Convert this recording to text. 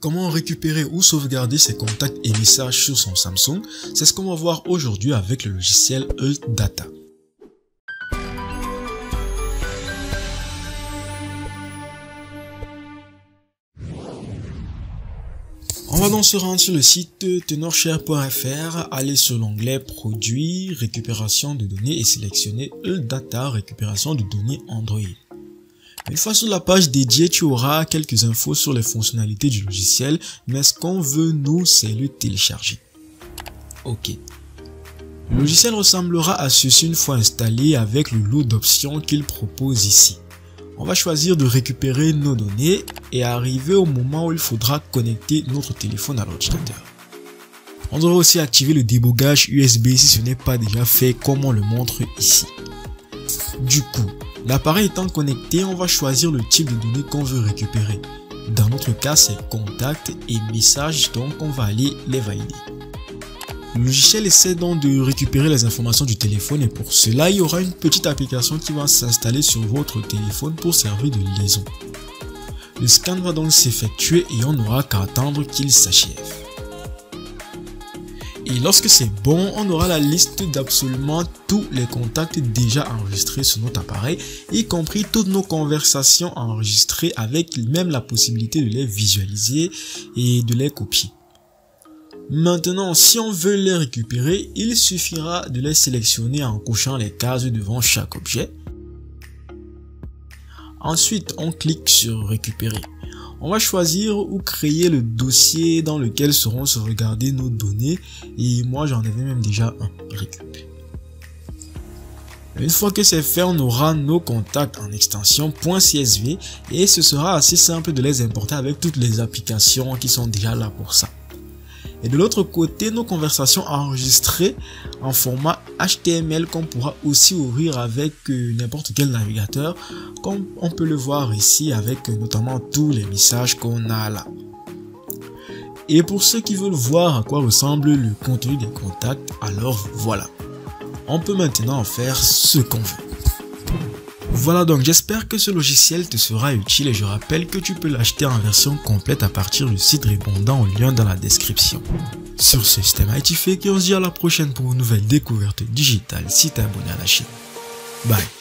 comment récupérer ou sauvegarder ses contacts et messages sur son Samsung? C'est ce qu'on va voir aujourd'hui avec le logiciel Ultdata. On va donc se rendre sur le site tenorshare.fr, aller sur l'onglet Produits, récupération de données et sélectionner Ultdata, récupération de données Android. Une fois sur la page dédiée, tu auras quelques infos sur les fonctionnalités du logiciel, mais ce qu'on veut nous, c'est le télécharger. Ok. Le logiciel ressemblera à ceci une fois installé avec le lot d'options qu'il propose ici. On va choisir de récupérer nos données et arriver au moment où il faudra connecter notre téléphone à l'ordinateur. On devra aussi activer le débogage USB si ce n'est pas déjà fait comme on le montre ici. Du coup, l'appareil étant connecté, on va choisir le type de données qu'on veut récupérer. Dans notre cas, c'est contacts et messages, donc on va aller les valider. Le logiciel essaie donc de récupérer les informations du téléphone et pour cela, il y aura une petite application qui va s'installer sur votre téléphone pour servir de liaison. Le scan va donc s'effectuer et on n'aura qu'à attendre qu'il s'achève. Et lorsque c'est bon, on aura la liste d'absolument tous les contacts déjà enregistrés sur notre appareil, y compris toutes nos conversations enregistrées avec même la possibilité de les visualiser et de les copier. Maintenant, si on veut les récupérer, il suffira de les sélectionner en cochant les cases devant chaque objet. Ensuite, on clique sur récupérer. On va choisir ou créer le dossier dans lequel seront sauvegardées nos données et moi j'en avais même déjà un, récup. Une fois que c'est fait, on aura nos contacts en extension .csv et ce sera assez simple de les importer avec toutes les applications qui sont déjà là pour ça. Et de l'autre côté, nos conversations enregistrées en format HTML qu'on pourra aussi ouvrir avec n'importe quel navigateur, comme on peut le voir ici avec notamment tous les messages qu'on a là. Et pour ceux qui veulent voir à quoi ressemble le contenu des contacts, alors voilà. On peut maintenant en faire ce qu'on veut. Voilà donc, j'espère que ce logiciel te sera utile et je rappelle que tu peux l'acheter en version complète à partir du site répondant au lien dans la description. Sur ce, c'était MightyFake et on se dit à la prochaine pour une nouvelle découverte digitale si t'es abonné à la chaîne. Bye.